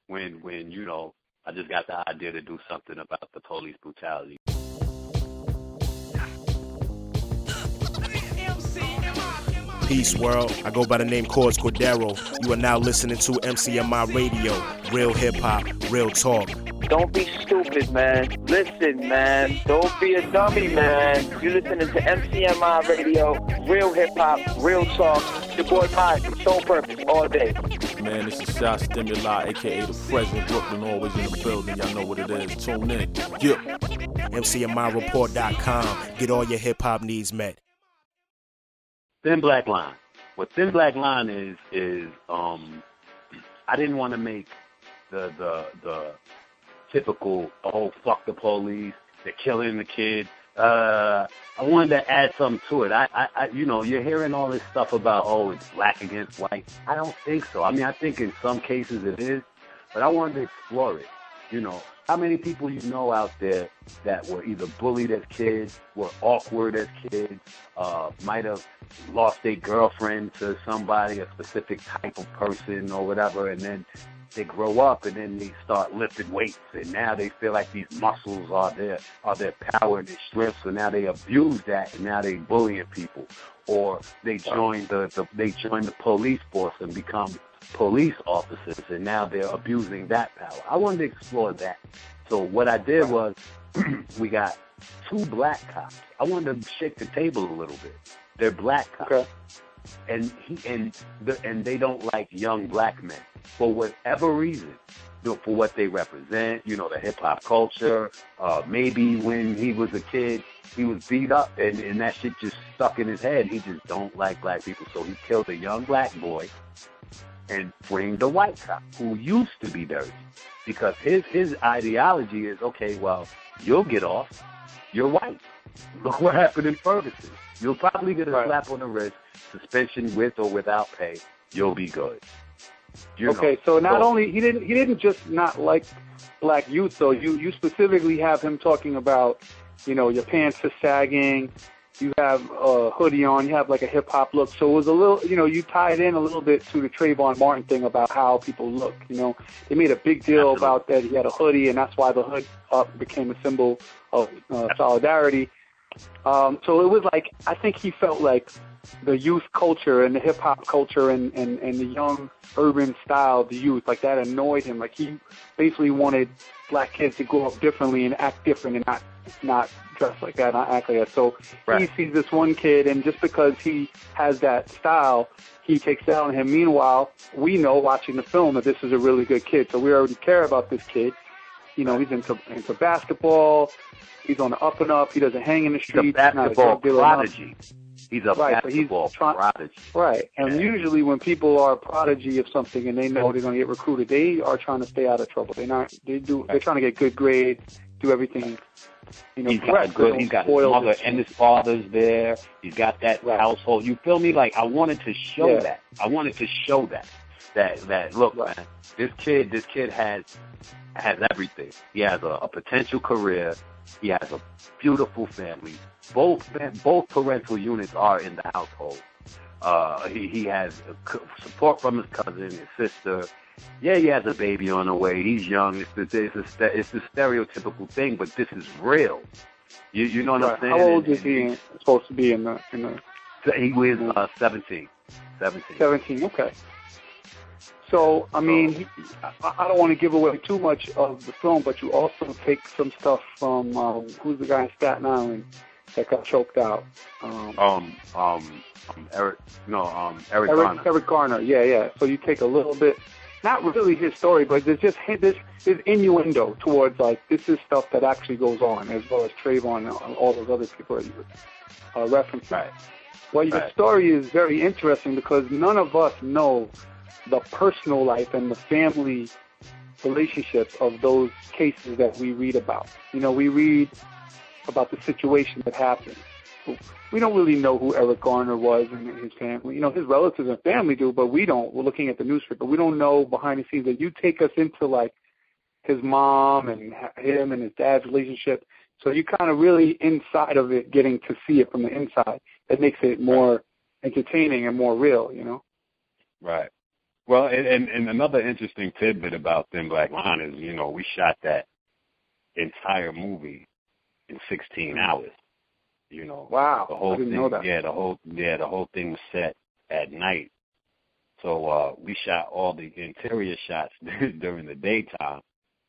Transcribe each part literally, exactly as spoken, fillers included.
when, when you know, I just got the idea to do something about the police brutality. Peace, world. I go by the name Cors Cordero. You are now listening to M C M I Radio. Real hip-hop, real talk. Don't be stupid, man. Listen, man. Don't be a dummy, man. You're listening to M C M I Radio. Real hip-hop, real talk. Your boy Mike, Soul Purpose, all day. Man, this is Shot Stimuli, a k a the President Brooklyn, always in the building. Y'all know what it is. Tune in. Yeah. M C M I report dot com. Get all your hip-hop needs met. Thin Black Line. What Thin Black Line is, is um, I didn't want to make the, the, the typical, oh, fuck the police, they're killing the kid. Uh, I wanted to add something to it. I, I, I, you know, you're hearing all this stuff about, oh, it's black against white. I don't think so. I mean, I think in some cases it is, but I wanted to explore it. You know, how many people you know out there that were either bullied as kids, were awkward as kids, uh, might have lost their girlfriend to somebody, a specific type of person or whatever, and then they grow up and then they start lifting weights, and now they feel like these muscles are their are their power and their strength, so now they abuse that and now they bullying people, or they join the, the they join the police force and become police officers, and now they're abusing that power. I wanted to explore that. So what I did was we got two black cops. I wanted to shake the table a little bit. They're black cops. Okay. And he and the, and they don't like young black men for whatever reason, you know, for what they represent. You know, the hip hop culture. Uh, maybe when he was a kid, he was beat up, and, and that shit just stuck in his head. He just don't like black people, so he killed a young black boy and framed a white cop who used to be dirty, because his his ideology is, okay, well, you'll get off. You're white. Look what happened in Ferguson. You'll probably get a right. slap on the wrist, suspension with or without pay. You'll be good. You okay, know. so not so, only he didn't he didn't just not like black youth, though. You you specifically have him talking about, you know, your pants are sagging. You have a hoodie on. You have like a hip hop look. So it was a little, you know, you tied in a little bit to the Trayvon Martin thing about how people look. You know, they made a big deal Absolutely. about that he had a hoodie, and that's why the hood up became a symbol of uh, solidarity. Um, so it was like, I think he felt like the youth culture and the hip hop culture and, and, and the young urban style of the youth, like that annoyed him. Like he basically wanted black kids to grow up differently and act different and not not dress like that, not act like that. So right. he sees this one kid, and just because he has that style, he takes that on him. Meanwhile, we know watching the film that this is a really good kid, so we already care about this kid. You know, he's into into basketball. He's on the up and up. He doesn't hang in the streets. He's a basketball prodigy. He's a right, basketball so try- prodigy. Right. And yeah. usually when people are a prodigy of something and they know they're going to get recruited, they are trying to stay out of trouble. They're not. They do. They're trying to get good grades, do everything. You know, he's got good. He's got his mother and his father's there. He's got that right. household. You feel me? Like I wanted to show yeah. that. I wanted to show that. That that look, right. man. This kid. This kid has has everything. He has a, a potential career. He has a beautiful family. Both both parental units are in the household. Uh, he, he has support from his cousin, his sister. Yeah, he has a baby on the way. He's young. It's the, it's the, it's the stereotypical thing, but this is real. You you know what right. I'm saying? How old is he in, supposed to be in the? In the he was uh, seventeen. seventeen. seventeen, okay. So, I mean, he, I, I don't want to give away too much of the film, but you also take some stuff from, um, who's the guy in Staten Island that got choked out? Um, um, um, um Eric, no, um, Eric, Eric Garner. Eric Garner, yeah, yeah. So you take a little bit, not really his story, but there's just this, this innuendo towards, like, this is stuff that actually goes on, as well as Trayvon and all those other people that you uh, referenced. Right. Well, your right. story is very interesting because none of us know the personal life and the family relationships of those cases that we read about. You know, we read about the situation that happened. We don't really know who Eric Garner was and his family. You know, his relatives and family do, but we don't. We're looking at the newspaper. We don't know behind the scenes. That you take us into, like, his mom and him and his dad's relationship. So you kind of really inside of it, getting to see it from the inside. That makes it more entertaining and more real, you know? Right. Well, and, and, and another interesting tidbit about Thin Black Line is, you know, we shot that entire movie in sixteen hours. You know, wow, the whole I didn't thing, know that. Yeah, the whole yeah, the whole thing was set at night. So uh, we shot all the interior shots during the daytime,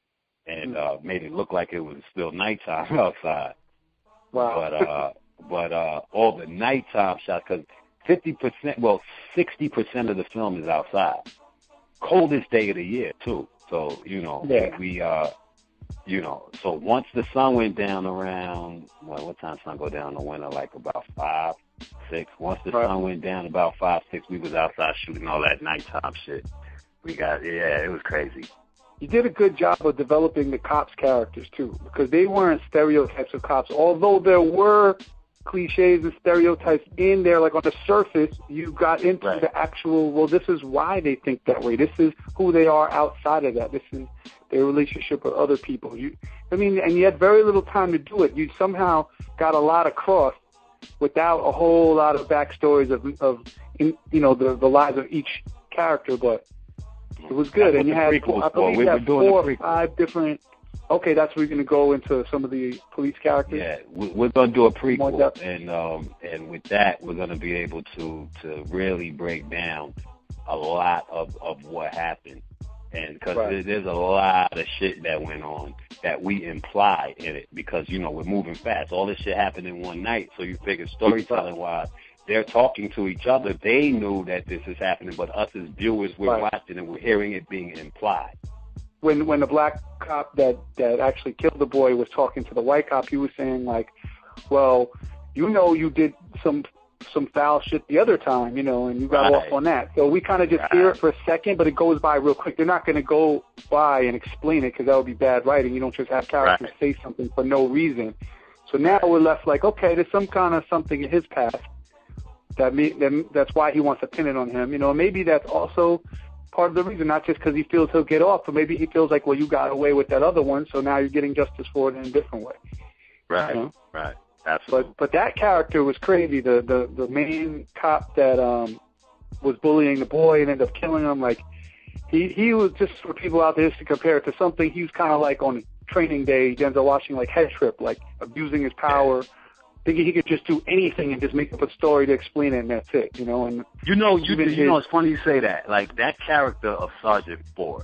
and uh, made it look like it was still nighttime outside. Wow. But uh, but uh, all the nighttime shots, because fifty percent, well, sixty percent of the film is outside. Coldest day of the year too. So you know, yeah. we uh. You know, so once the sun went down around, well, what time sun go down in the winter? Like about five, six. Once the right. sun went down about five, six, we was outside shooting all that nighttime shit. We got, yeah, it was crazy. You did a good job of developing the cops' characters, too, because they weren't stereotypes of cops. Although there were cliches and stereotypes in there, like on the surface, you got into right. the actual, well, this is why they think that way. This is who they are outside of that. This is their relationship with other people. You, I mean, and you had very little time to do it. You somehow got a lot across without a whole lot of backstories of, of in, you know, the, the lives of each character, but it was good. That's and you had, four, I believe we you had four or five different, okay, that's where you're going to go into some of the police characters? Yeah, we're going to do a prequel, and um, and with that, we're going to be able to, to really break down a lot of, of what happened. And because right. there's a lot of shit that went on that we imply in it, because, you know, we're moving fast. All this shit happened in one night, so you figure storytelling-wise, they're talking to each other. They knew that this is happening, but us as viewers, we're right. watching and we're hearing it being implied. When when the black cop that, that actually killed the boy was talking to the white cop, he was saying, like, well, you know you did some some foul shit the other time, you know, and you got right. off on that. So we kind of just right. hear it for a second, but it goes by real quick. They're not going to go by and explain it because that would be bad writing. You don't just have characters right. say something for no reason. So now we're left like, okay, there's some kind of something in his past that, me, that that's why he wants to pin it on him. You know, maybe that's also part of the reason, not just because he feels he'll get off, but maybe he feels like, well, you got away with that other one, so now you're getting justice for it in a different way. Right, you know? right. Absolutely. But but that character was crazy. The the, the main cop that um, was bullying the boy and ended up killing him. Like he he was, just for people out there to compare it to something. He was kind of like on Training Day, Denzel Washington, like Head Trip, like abusing his power, thinking he could just do anything and just make up a story to explain it, and that's it. You know. And you know, you you his, know, it's funny you say that. Like that character of Sergeant Ford,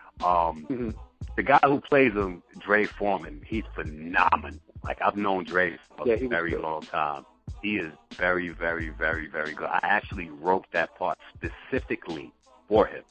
um, mm-hmm. the guy who plays him, Dre Foreman, he's phenomenal. Like, I've known Dre for yeah, a very long time. He is very, very, very, very good. I actually wrote that part specifically for him.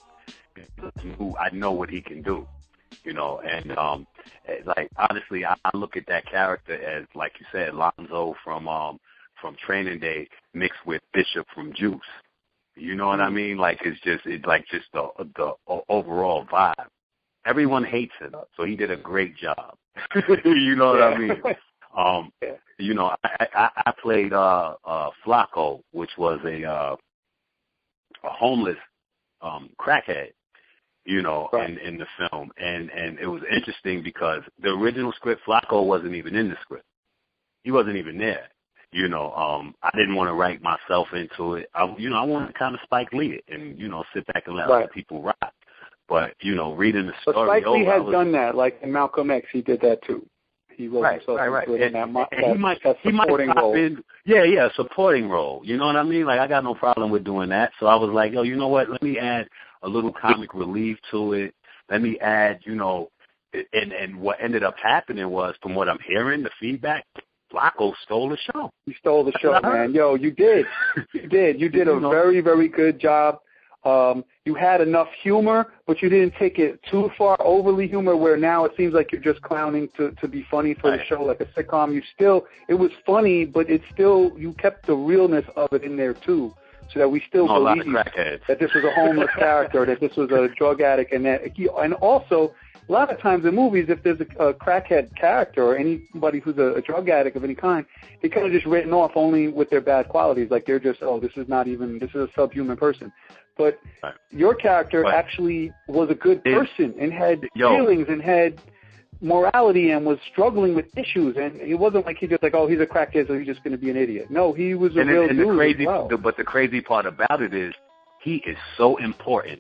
I know what he can do, you know. And, um, like, honestly, I, I look at that character as, like you said, Lonzo from um, from Training Day mixed with Bishop from Juice. You know what I mean? Like, it's just, it's like just the, the overall vibe. Everyone hates him, so he did a great job. You know what yeah. I mean? Um, yeah. You know, I, I, I played uh, uh, Flacco, which was a uh, a homeless um, crackhead, you know, right. in, in the film. And, and it was interesting because the original script, Flacco wasn't even in the script. He wasn't even there. You know, um, I didn't want to write myself into it. I, you know, I wanted to kind of Spike Lee it and, you know, sit back and let right. other people rock. But, you know, reading the story. But Spike Lee has was, done that. Like in Malcolm X, he did that too. He wrote right, himself right, right. into it in and, that, and that, he might, that he might pop role. in. Yeah, yeah, supporting role. You know what I mean? Like, I got no problem with doing that. So I was like, yo, you know what? Let me add a little comic relief to it. Let me add, you know, and, and what ended up happening was, from what I'm hearing, the feedback, Flacco stole the show. You stole the show, man. Yo, you did. You did. You did a very, very good job. Um, you had enough humor, but you didn't take it too far, overly humor, where now it seems like you're just clowning to, to be funny for right. the show, like a sitcom. You still, it was funny, but it still, you kept the realness of it in there too, so that we still oh, believe that this was a homeless character, that this was a drug addict, and that he, and also, a lot of times in movies, if there's a, a crackhead character or anybody who's a, a drug addict of any kind, they kind of just written off only with their bad qualities. Like they're just, oh, this is not even, this is a subhuman person. But right. your character right. actually was a good person and had Yo. feelings and had morality and was struggling with issues. And it wasn't like he just like, oh, he's a crackhead, so he's just going to be an idiot. No, he was a and real and dude the crazy, as well. the, But the crazy part about it is he is so important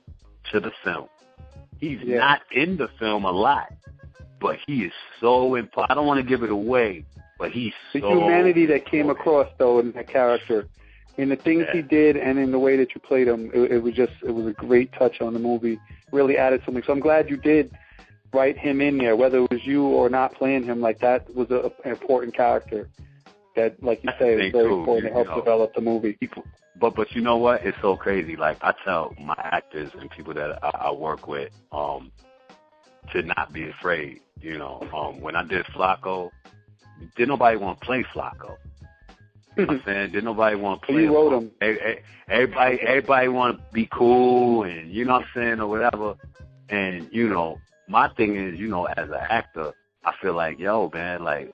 to the film. He's yeah. not in the film a lot, but he is so important. I don't want to give it away, but he's the so humanity that came important. across though in that character, in the things yeah. he did, and in the way that you played him, it, it was just it was a great touch on the movie. Really added something. So I'm glad you did write him in there, whether it was you or not playing him. Like that was a, an important character that, like you say, was very too. important you, to help you know, develop the movie. People, but but you know what? It's so crazy. Like I tell my actors and people that I, I work with, um, to not be afraid. You know, um, when I did Flacco, didn't nobody want to play Flacco. You know what I'm saying? Didn't nobody want to play You wrote him. Everybody, everybody want to be cool, and you know what I'm saying, or whatever. And you know, my thing is, you know, as an actor, I feel like, yo, man, like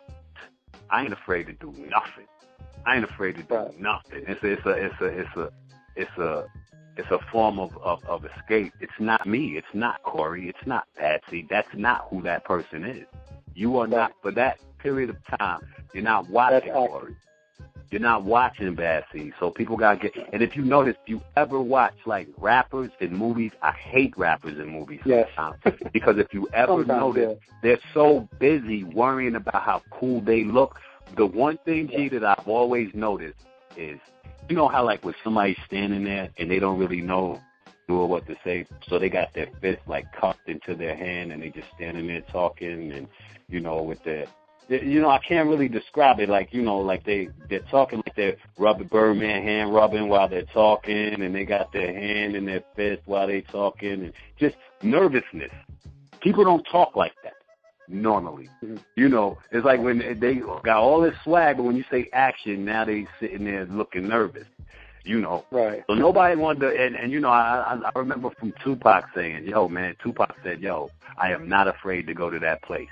I ain't afraid to do nothing. I ain't afraid to do right. nothing. It's a, it's a, it's a, it's a, it's a, it's a form of, of, of escape. It's not me. It's not Corey. It's not Patsy. That's not who that person is. You are right. not, for that period of time, you're not watching Corey. You're not watching Bad Seed. So people got to get, and if you notice, if you ever watch like rappers in movies, I hate rappers in movies yes. sometimes. Because if you ever sometimes, notice, yeah. they're so busy worrying about how cool they look. The one thing, G, that I've always noticed is, you know how like when somebody's standing there and they don't really know or what to say, so they got their fist like cupped into their hand and they just standing there talking and, you know, with their, you know, I can't really describe it like, you know, like they, they're talking like they're rubbing Birdman hand rubbing while they're talking and they got their hand in their fist while they're talking and just nervousness. People don't talk like that normally. Mm-hmm. You know, it's like when they got all this swag, but when you say action, now they sitting there looking nervous. You know, right? So nobody wanted to, and, and you know, I, I remember from Tupac saying, "Yo, man," Tupac said, "Yo, I am not afraid to go to that place.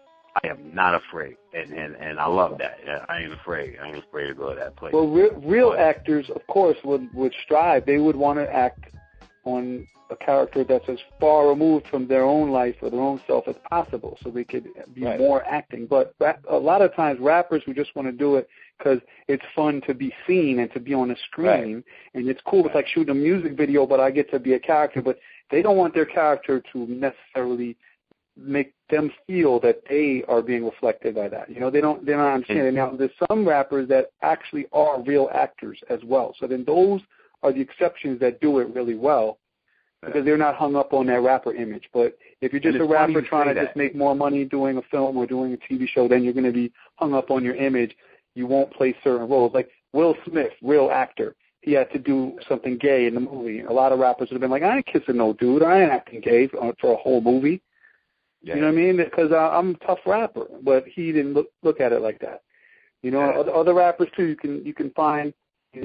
I am not afraid," and and, and I love that. Yeah, I ain't afraid. I ain't afraid to go to that place. Well, re- real but, actors, of course, would would strive. They would want to act on a character that's as far removed from their own life or their own self as possible, so they could be right. more acting. But rap- a lot of times, rappers who just want to do it because it's fun to be seen and to be on the screen, right. and it's cool. Right. It's like shooting a music video, but I get to be a character. But they don't want their character to necessarily make them feel that they are being reflected by that. You know, they don't. They're not understanding. Now, there's some rappers that actually are real actors as well. So then those are the exceptions that do it really well, because they're not hung up on that rapper image. But if you're just a rapper trying to that. just make more money doing a film or doing a T V show, then you're going to be hung up on your image. You won't play certain roles. Like Will Smith, real actor. He had to do something gay in the movie. A lot of rappers would have been like, I ain't kissing no dude. I ain't acting gay for, for a whole movie. Yeah. You know what I mean? Because I, I'm a tough rapper. But he didn't look, look at it like that. You know, yeah. other, other rappers, too, you can you can find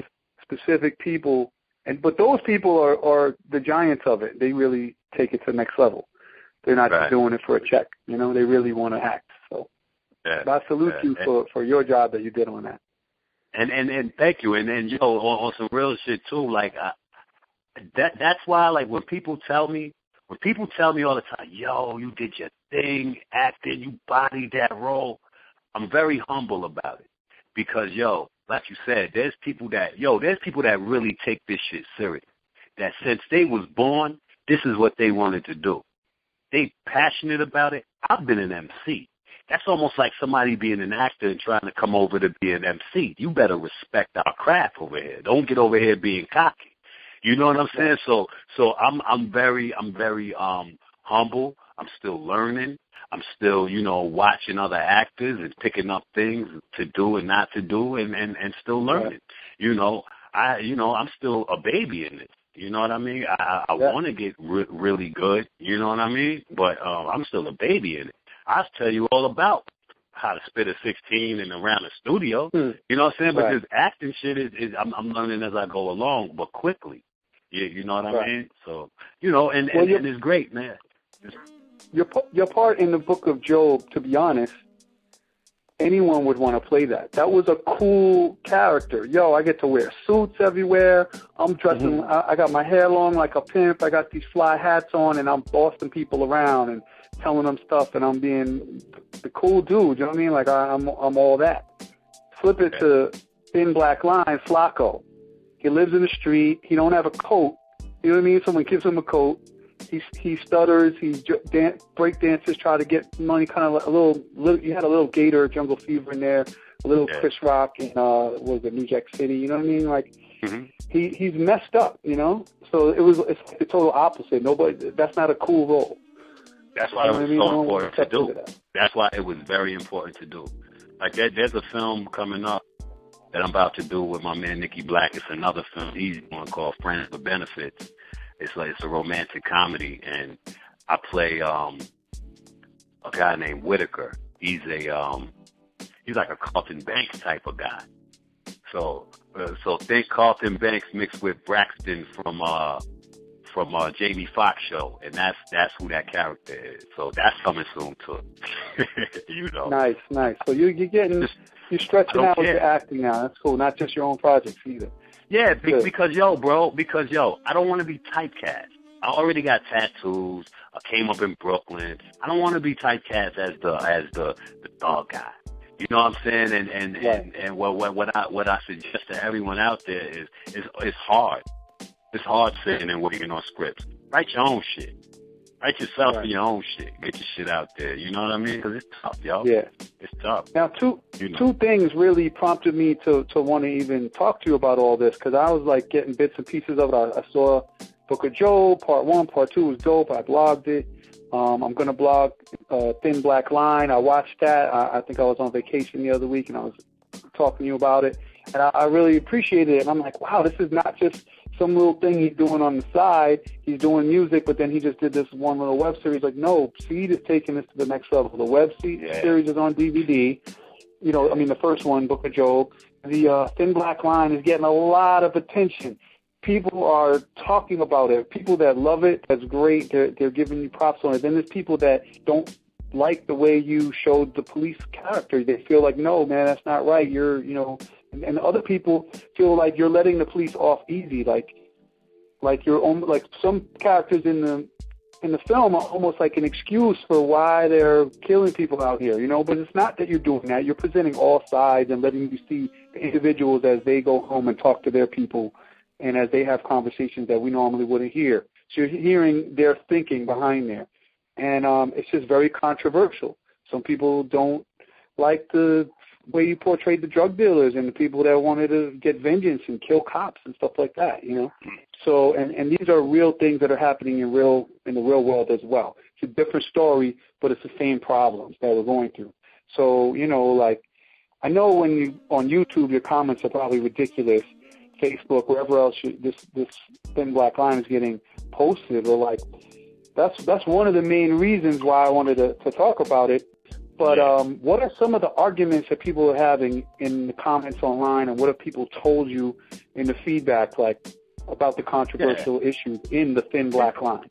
specific people. And But those people are, are the giants of it. They really take it to the next level. They're not right. just doing it for a check. You know, they really want to act. So yeah. I salute yeah. you for, for your job that you did on that. And and, and thank you. And then, yo, on, on some real shit, too, like, I, that that's why, like, when people tell me, when people tell me all the time, yo, you did your thing, acting, you bodied that role, I'm very humble about it. Because, yo, like you said, there's people that, yo, there's people that really take this shit serious. That since they was born, this is what they wanted to do. They passionate about it. I've been an M C. That's almost like somebody being an actor and trying to come over to be an M C. You better respect our craft over here. Don't get over here being cocky. You know what I'm saying? So, so I'm, I'm very, I'm very, um, humble. I'm still learning. I'm still, you know, watching other actors and picking up things to do and not to do and, and, and still learning. Right. You know, I, you know, I'm still a baby in this. You know what I mean? I, I yeah. want to get re- really good. You know what I mean? But, um, I'm still a baby in it. I'll tell you all about how to spit a sixteen and around the studio. Hmm. You know what I'm saying? But right. this acting shit is, is I'm, I'm learning as I go along, but quickly. Yeah, you know what I right. mean? So, you know, and, well, and, and it's great, man. It's, your your part in the Book of Job, to be honest, anyone would want to play that. That was a cool character. Yo, I get to wear suits everywhere. I'm dressing. Mm-hmm. I, I got my hair long like a pimp. I got these fly hats on, and I'm bossing people around and telling them stuff, and I'm being the cool dude. You know what I mean? Like I, I'm I'm all that. Flip it to Thin Black Line, Flacco. He lives in the street. He don't have a coat. You know what I mean? Someone gives him a coat. he he stutters. He dan- break dancers try to get money, kind of like a little, little. You had a little Gator, Jungle Fever in there, a little yeah. Chris Rock in uh, what was it, New Jack City? You know what I mean? Like mm-hmm. he he's messed up, you know. So it was it's the total opposite. Nobody. That's not a cool role. That's why you it was I mean? so no important to do. That. That's why it was very important to do. Like there, there's a film coming up that I'm about to do with my man Nicky Black. It's another film he's doing called Friends with Benefits. It's like it's a romantic comedy, and I play um, a guy named Whitaker. He's a um, he's like a Carlton Banks type of guy. So uh, so think Carlton Banks mixed with Braxton from uh, from uh, Jamie Foxx show, and that's that's who that character is. So that's coming soon too. You know. Nice, nice. So you you're getting Just, you're stretching out with care. your acting now. That's cool. Not just your own projects either. Yeah, be, because, yo, bro, because, yo, I don't want to be typecast. I already got tattoos. I came up in Brooklyn. I don't want to be typecast as the as the, the dog guy. You know what I'm saying? And and, right. and, and what, what what I what I suggest to everyone out there is is it's hard. It's hard sitting and working on scripts. Write your own shit. Write yourself right. in your own shit. Get your shit out there. You know what I mean? Because it's tough, yo. Yeah. It's tough. Now, two you know. two things really prompted me to, to want to even talk to you about all this, because I was like getting bits and pieces of it. I, I saw Book of Job, part one, part two was dope. I blogged it. Um, I'm going to blog uh, Thin Black Line. I watched that. I, I think I was on vacation the other week, and I was talking to you about it. And I, I really appreciated it. And I'm like, wow, this is not just some little thing he's doing on the side. He's doing music, but then he just did this one little web series. Like, no, Seed is taking this to the next level. The web yeah. series is on D V D. You know, I mean, the first one, Book of Job. The uh, Thin Black Line is getting a lot of attention. People are talking about it. People that love it, that's great. They're, they're giving you props on it. Then there's people that don't like the way you showed the police character. They feel like, no, man, that's not right. You're, you know, and, and other people feel like you're letting the police off easy. Like, like you're like some characters in the in the film are almost like an excuse for why they're killing people out here, you know. But it's not that you're doing that. You're presenting all sides and letting you see the individuals as they go home and talk to their people, and as they have conversations that we normally wouldn't hear. So you're hearing their thinking behind there. And um, it's just very controversial. Some people don't like the way you portrayed the drug dealers and the people that wanted to get vengeance and kill cops and stuff like that, you know. So, and, and these are real things that are happening in real in the real world as well. It's a different story, but it's the same problems that we're going through. So, you know, like, I know when you on YouTube, your comments are probably ridiculous. Facebook, wherever else you, this this Thin Black Line is getting posted, or like, that's that's one of the main reasons why I wanted to, to talk about it. But um, what are some of the arguments that people are having in the comments online, and what have people told you in the feedback, like, about the controversial yeah. issues in the Thin Black Line?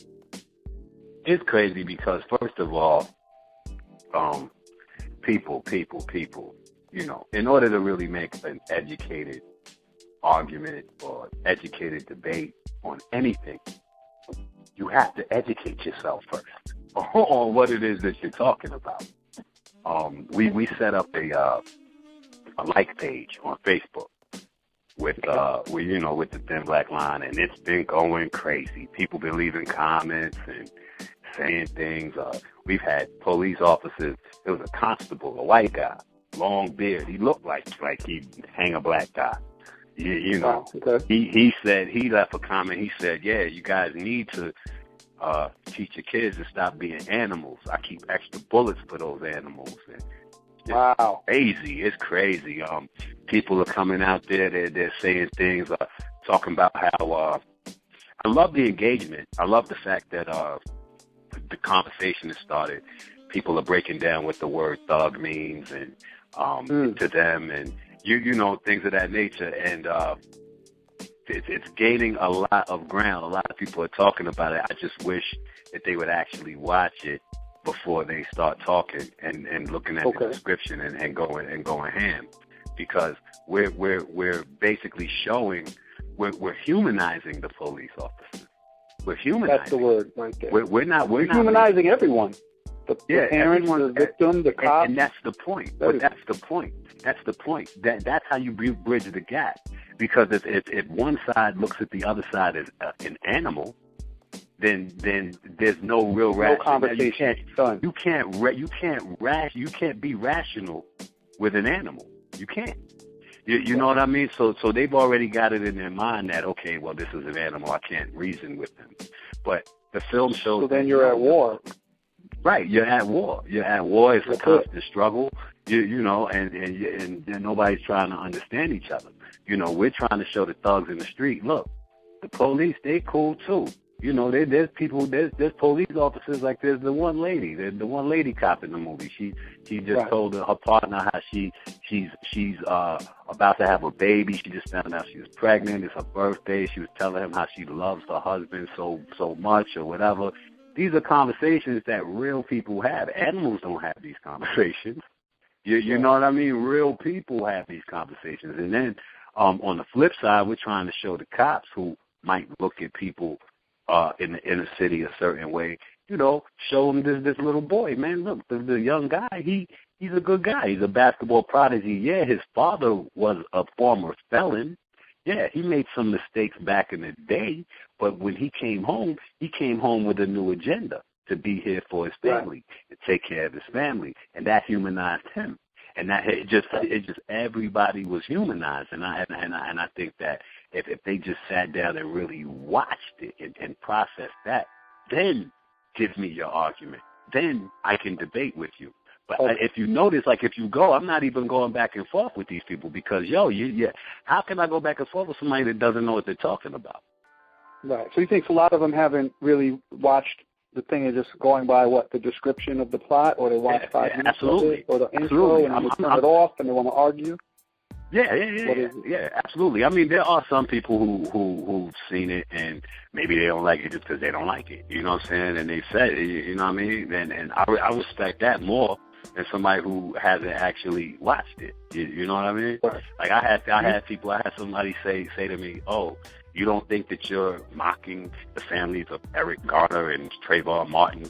It's crazy because, first of all, um, people, people, people, you know, in order to really make an educated argument or educated debate on anything, you have to educate yourself first on what it is that you're talking about. Um, we, we set up a, uh, a like page on Facebook with, uh, with, you know, with the Thin Black Line, and it's been going crazy. People been leaving comments and saying things. Uh, we've had police officers. There was a constable, a white guy, long beard. He looked like, like he'd hang a black guy. You, you know, oh, okay. he, he said, he left a comment. He said, yeah, you guys need to, uh, teach your kids to stop being animals. I keep extra bullets for those animals. And it's wow. crazy. It's crazy. Um, people are coming out there. They're, they're saying things, uh, talking about how, uh, I love the engagement. I love the fact that, uh, the conversation has started. People are breaking down what the word thug means and, um, mm. to them, and, you, you know, things of that nature. And, uh, It's, it's gaining a lot of ground. A lot of people are talking about it. I just wish that they would actually watch it before they start talking and, and looking at okay. the description and, and going and going ham, because we're we're we're basically showing we're we're humanizing the police officers. We're humanizing. That's the word right there. We're, we're not we're, we're not humanizing really, everyone. The, yeah, the parents, the victim, the cops. And, and that's the point. But that's the point. That's the point. That that's how you bridge the gap. Because if, if, if one side looks at the other side as uh, an animal, then then there's no real No rational. conversation. You can't Done. you can't ra- you can't rash you can't be rational with an animal. You can't. You, you know what I mean? So so they've already got it in their mind that, okay, well, this is an animal. I can't reason with them. But the film shows. So then you're at war. Right, you're at war. You're at war. It's a That's constant struggle. You you know, and and, and and nobody's trying to understand each other. You know, we're trying to show the thugs in the street. Look, the police, they cool too. You know, there, there's people, there's there's police officers, like there's the one lady, the, the one lady cop in the movie. She she just Right. told her, her partner how she she's she's uh about to have a baby. She just found out she was pregnant. It's her birthday. She was telling him how she loves her husband so so much or whatever. These are conversations that real people have. Animals don't have these conversations. You you know what I mean? Real people have these conversations. And then um on the flip side, we're trying to show the cops who might look at people uh, in the inner city a certain way, you know, show him this this little boy, man. Look, the, the young guy, he he's a good guy. He's a basketball prodigy. Yeah, his father was a former felon. Yeah, he made some mistakes back in the day, but when he came home, he came home with a new agenda to be here for his family, right, to take care of his family, and that humanized him. And that it just it just everybody was humanized, and I and, and I and I think that if if they just sat down and really watched it and, and processed that, then give me your argument. Then I can debate with you. But Okay. if you notice, like if you go, I'm not even going back and forth with these people because yo, you yeah, how can I go back and forth with somebody that doesn't know what they're talking about? Right. So you think a lot of them haven't really watched the thing, is just going by what, the description of the plot, or they watch Yeah, five yeah, minutes absolutely. of it, or the intro Absolutely. and I'm- they turn I'm- it off and they want to argue? Yeah, yeah, yeah, What yeah, is it? yeah, absolutely. I mean, there are some people who who who've seen it and maybe they don't like it just because they don't like it. You know what I'm saying? And they said, it, you know what I mean? And and I I respect that more than somebody who hasn't actually watched it. You, you know what I mean? Right. Like I had I had people, I had somebody say say to me, oh, you don't think that you're mocking the families of Eric Garner and Trayvon Martin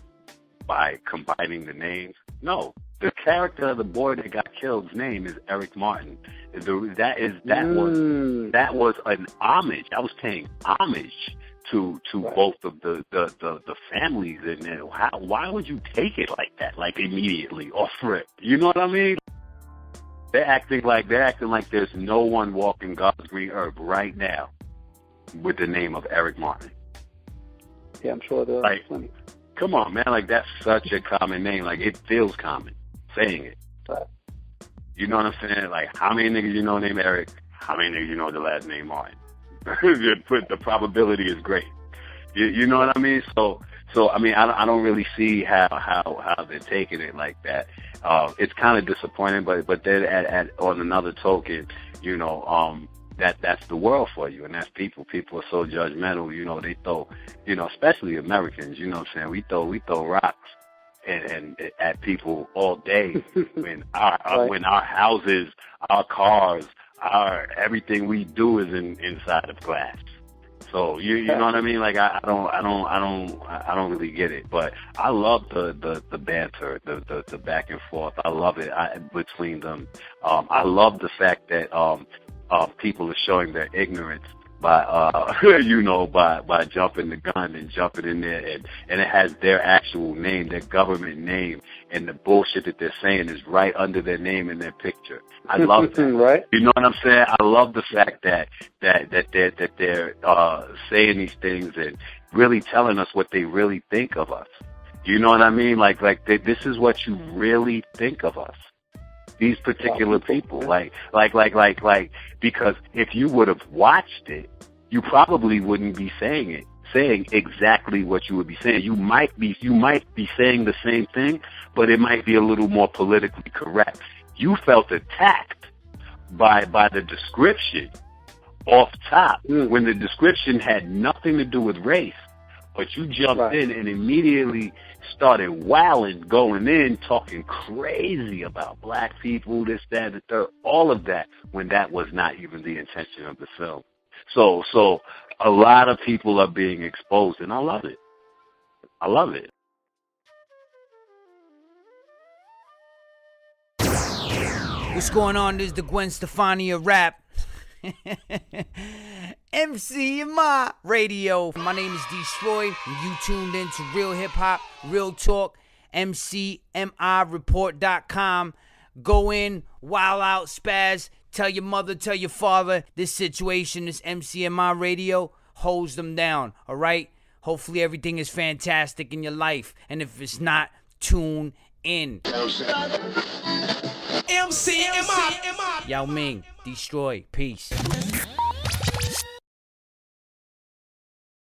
by combining the names? No. The character of the boy that got killed's name is Eric Martin. The, that is that was Mm. that was an homage. I was paying homage to to Right. both of the the, the, the families, and then how why would you take it like that, like immediately off rip? You know what I mean? They're acting like they're acting like there's no one walking God's green earth right now with the name of Eric Martin. Yeah, I'm sure there are Like, plenty. Come on, man! Like that's such a common name. Like it feels common saying it. Right. You know what I'm saying? Like how many niggas you know named Eric? How many niggas you know the last name Martin? The probability is great. You, you know what I mean? So, so I mean, I, I don't really see how how how they're taking it like that. Uh, it's kind of disappointing, but but then at, at on another token, you know, um, that that's the world for you, and that's people. People are so judgmental. You know, they throw, you know, especially Americans. You know what I'm saying? We throw we throw rocks and, and at people all day when our uh, Right. when our houses, our cars, our everything we do is in inside of glass. So you you know what I mean? Like I, I don't I don't I don't I don't really get it, but I love the the, the banter, the, the the back and forth. I love it I, between them. Um, I love the fact that um, uh, people are showing their ignorance by uh, you know by by jumping the gun and jumping in there, and and it has their actual name, their government name, and the bullshit that they're saying is right under their name in their picture. I love that. Right. You know what I'm saying? I love the fact that that that they're that they're uh, saying these things and really telling us what they really think of us. You know what I mean? Like like they, this is what you really think of us. These particular people, like like like like like because if you would have watched it, you probably wouldn't be saying it, saying exactly what you would be saying. You might be you might be saying the same thing, but it might be a little more politically correct. You felt attacked by by the description off top Mm. when the description had nothing to do with race, but you jumped Right. in and immediately started wowing, going in, talking crazy about black people, this, that, and the third, all of that, when that was not even the intention of the film. So, so a lot of people are being exposed, and I love it. I love it. What's going on? This is the Gwen Stefani of rap. M C M I Radio. My name is Destroy, and you tuned in to Real Hip Hop, Real Talk, M C M I report dot com. Go in, wild out, spaz, tell your mother, tell your father, this situation, this M C M I Radio holds them down, all right? Hopefully everything is fantastic in your life, and if it's not, tune in. M C M I. Yao Ming, Destroy, peace.